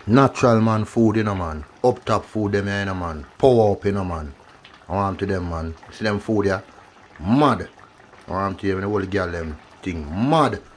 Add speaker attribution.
Speaker 1: Natural man food, you know, man. Up top food them here, you know, man. Power up, you know, man. I want to them, man. See them food here? Mad. I want to hear when the whole girl them thing. Mad.